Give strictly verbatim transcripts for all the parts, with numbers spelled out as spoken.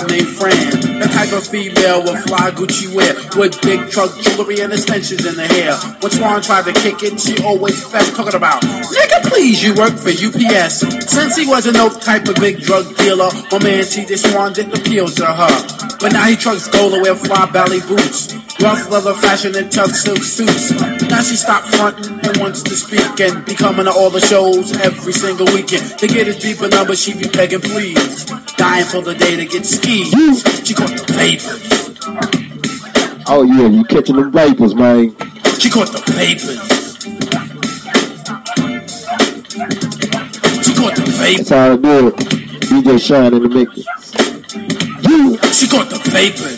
named Fran. The type of female with fly Gucci wear, with big truck jewelry and extensions in the hair. When Swan tried to kick it, she always fessed, talking about, nigga, please, you work for U P S. Since he wasn't no type of big drug dealer, my man T J Swan didn't appeal to her. But now he trucks gold and wear fly belly boots, rough leather fashion and tough silk suits. Now she stopped fronting and wants to speak and be coming to all the shows every single weekend. To get his beeper number, she be begging please, dying for the day to get skis. She caught the vapors. Oh yeah, you catching the vapors, man. She caught the vapors. She caught the vapors. That's how I do it. D J Shine in the mix. She caught the vapors.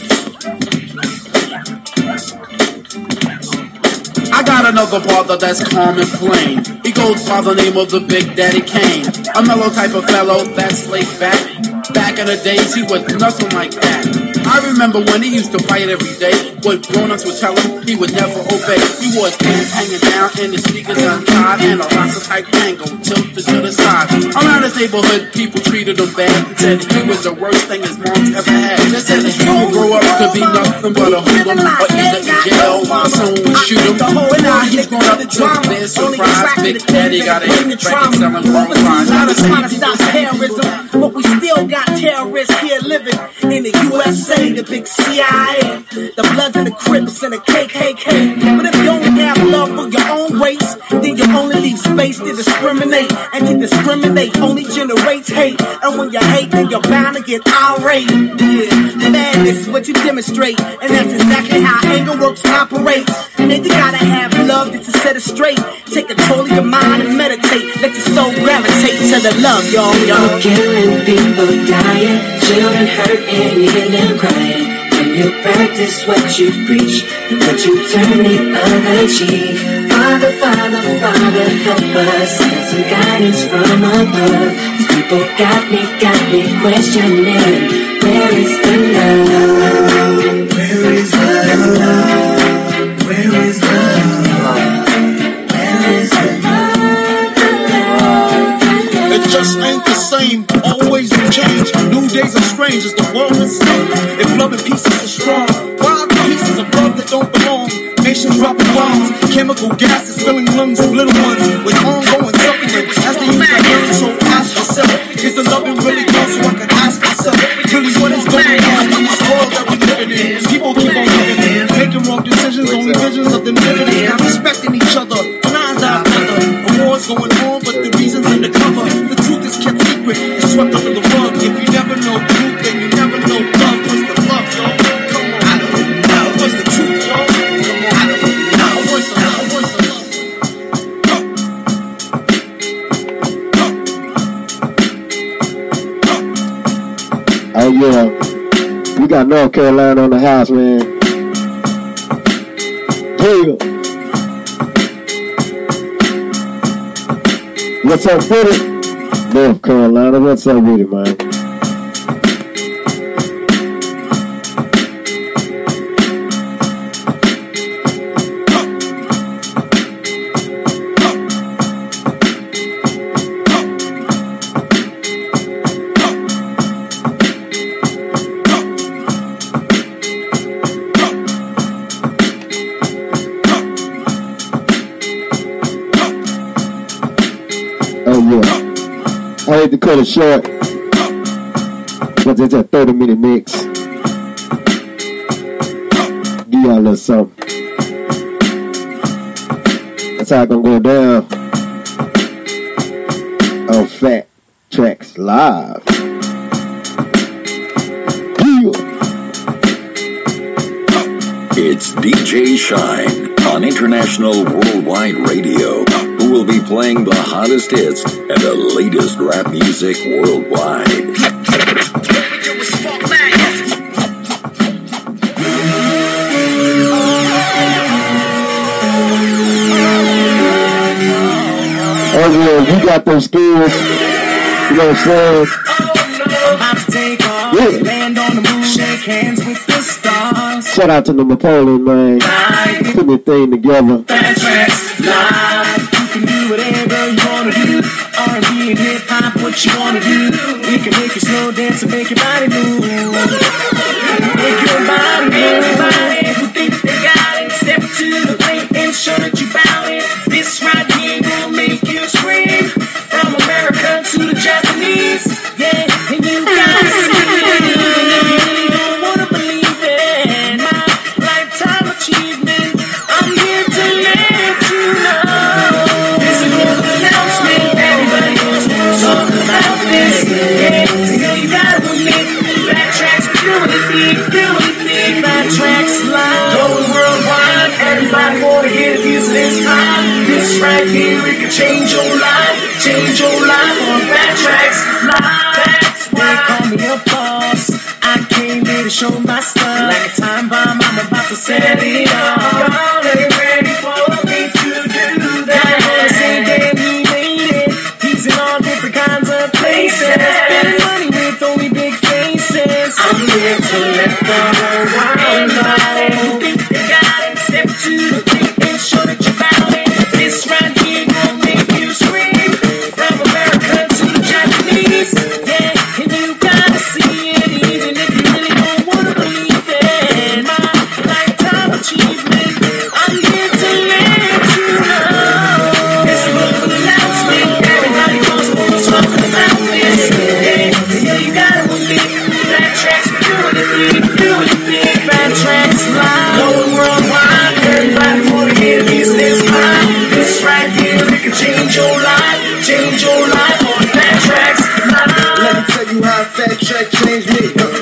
I got another brother that's calm and plain. He goes by the name of the Big Daddy Kane. A mellow type of fellow that's laid back. Back in the days, he was nothing like that. I remember when he used to fight every day. What grown-ups would tell him, he would never obey. He wore his pants hanging down and his sneakers untied, and a Rasta type tango tilted to the side. Around his neighborhood, people treated him bad. Said he was the worst thing his mom's ever had. They said that he would grow up to be nothing but a hoodlum, or either in jail or someone would shoot him. But now he's grown up to their surprise. Big Daddy got a hit record selling worldwide. Not a trying to stop terrorism, but we still got terrorists here living in the U S A, the big C I A, the Bloods and the Crips and the K K K. But if you only have love for your own race, then you only leave space to discriminate, and to discriminate only generates hate. And when you hate, then you're bound to get irate. Yeah, madness is what you demonstrate, and that's exactly how anger works and operates. And you gotta have love just to set it straight. Take control of your mind and meditate. Let your soul gravitate to the love, y'all. You're killing people, dying, children hurt and you hear them crying. When you practice what you preach, and what you turn the other cheek. Father, Father, Father, help us. Send some guidance from above. These people got me, got me questioning. Where is the love? Where is the love? Where is the love? Where is the love? It just ain't the same. Always a change. New days are strange as the world is sick. If love and peace is so strong, why are the pieces of love that don't belong? Nations dropping bombs, chemical gases filling lungs of little ones with ongoing suffering. As they use their hands, so ask yourself, is the loving really gone? So I can ask myself, really what is going on in this world that we living in? People keep on living in, making wrong decisions, only visions of them living in, not respecting each other, nines out other. A war's going on, but the reason's undercover. The truth is kept secret, it's swept under the rug. If you never know truth, then you never know love. What's the love, y'all? Come on, I don't know. What's the truth, y'all? Come on, I don't know. What's the love? What's the love? Oh yeah, we got North Carolina on the house, man. Hey, what's up with it? North Carolina, what's up with it, man? I hate to cut it short, but it's a thirty minute mix. Give y'all a little something. That's how it's gonna go down on Fat Tracks Live. It's D J Shine on International Worldwide Radio, who will be playing the hottest hits and the latest rap music worldwide. Oh yeah, you got those skills. You know what I'm saying? Yeah. Land on the moon, shake hands with the stars. Shout out to the Napoleon, man. Put the thing together. Fat Tracks Live. You can do whatever you wanna do. R and B and hip hop. what you wanna do. We can make you slow dance and make your body move. Make your body move. Everybody who thinks they got it, step to the plate and show that you bout it. This right here will make you scream. From America to the Japanese, yeah, and you gotta see it. You really don't wanna believe it. My lifetime achievement, I'm here to let you know. This is an announcement, everybody wants to talk about this. Yeah, so you gotta admit, Fat Tracks, doing it big, doing it big. Fat Tracks live, going worldwide. Everybody wanna hear the music this time. This right here, it can change your life, change your life on Fat Tracks live. That's why they call me a boss. I came here to show my stuff. Like a time bomb, I'm about to set it off. Y'all ain't ready for me to do that. Y'all say damn, he made it. He's in all different kinds of places. Spending money with only big faces. I'm here to let the whole world know. Think they got it, step to the plate and show that you're bout it. This right here gon' make you scream. From America to the Japanese, yeah, and you gotta see it, even if you really don't wanna believe it. My lifetime achievement, I'm here to let you know. It's a global announcement, everybody wants to talk about this. Yeah, yeah, you gotta believe Fat Tracks, doing it big, doing it big. Fat Tracks live, going worldwide. Everybody wanna hear this, this time. This right here, it can change your life, change your life on Fat Tracks live. Let me tell you how Fat Track changed me.